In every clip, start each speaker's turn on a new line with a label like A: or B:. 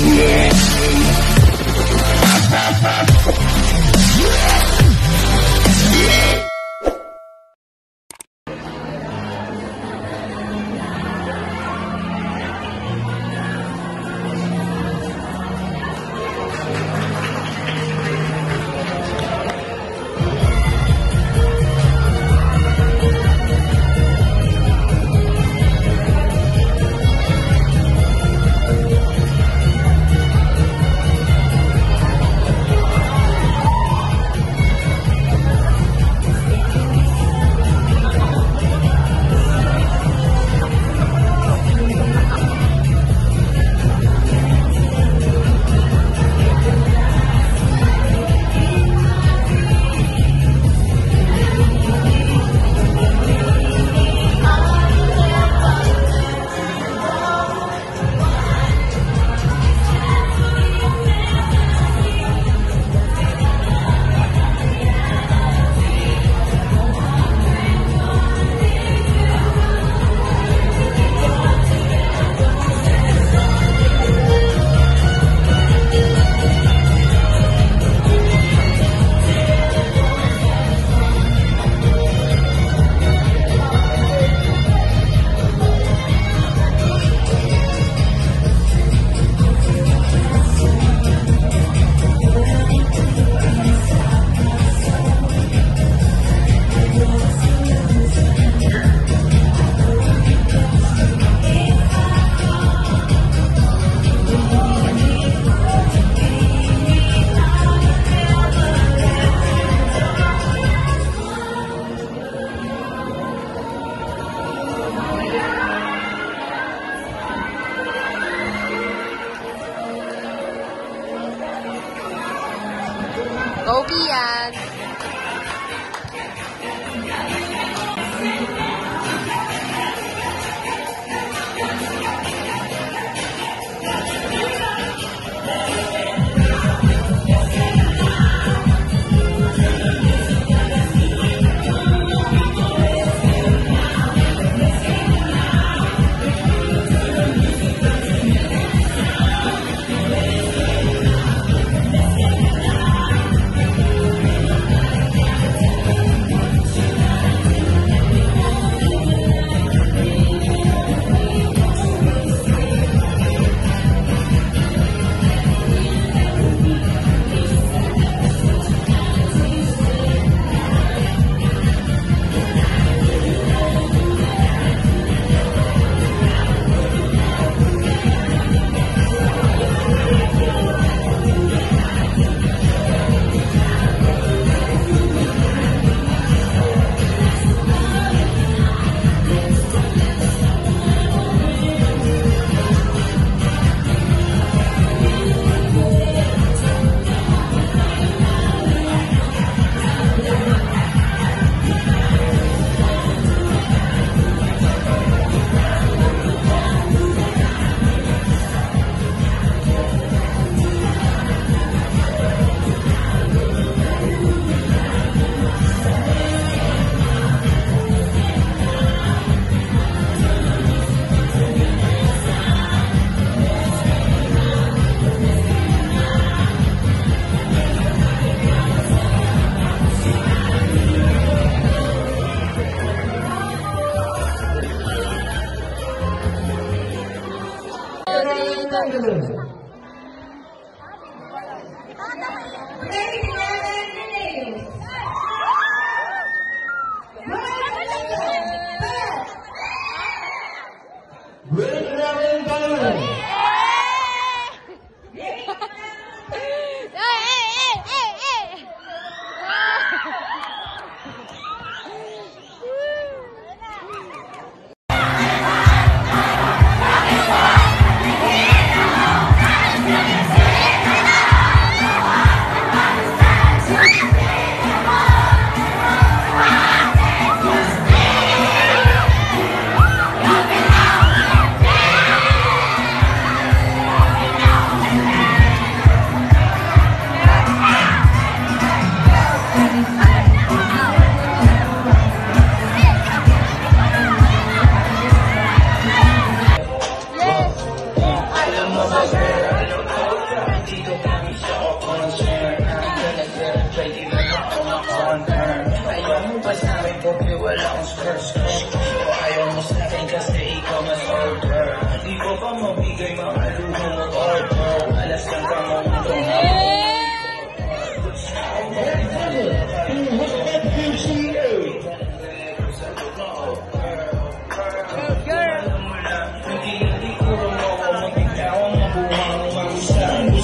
A: Go, Kian!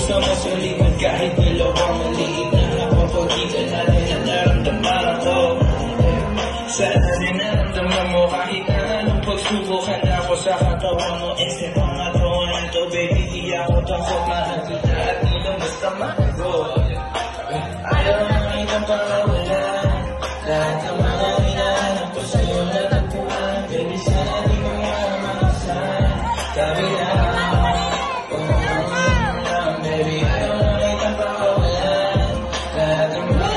B: kasama sa likod kahit dalawang maliit na napapagitan natin na naramdaman ako. Sana din naramdaman mo kahit na anong pagsubukan ako sa katawan mo. Este pangatawan ito baby, di ako takot mahal kita at di lang basta mago. Ayaw na kitang pakawala, lahat ng mga hinahanap ko sa'yo natagpuan. Baby, sana di mo mamakasan kabilang. Baby, ayaw na kitang pakawala, lahat ng mga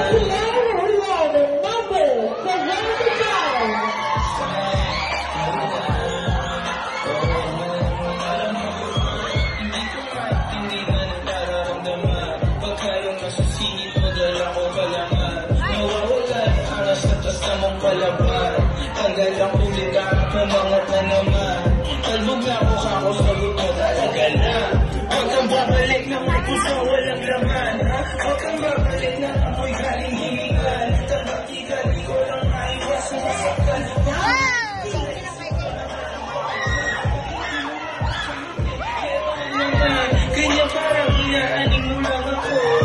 B: palaban. Tanggal ang ulit ang pamangat na naman. Talbog na ako kako, sagot mo talaga na. Huwag kang babalik na may puso walang laman. Huwag kang babalik na amoy galing hiningan. Tabak-ikan, di ko lang maiwas na masaktan. Kanya parang inaaning mo lang ako.